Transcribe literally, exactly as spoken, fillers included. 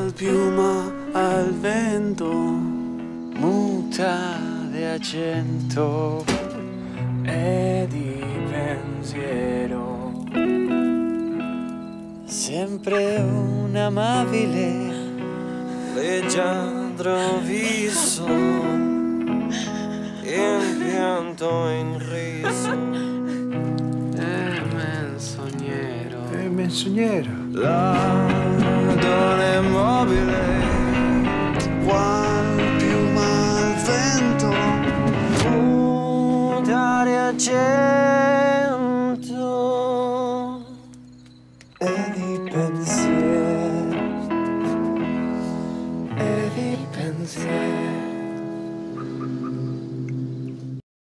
qual piuma al vento, muta di accento e di pensiero, sempre un amabile leggiadro viso, in pianto e in riso, e menzognero, È menzognero. la donna immobile, qual piuma al vento, muta di accento e di pensiero, e di pensiero.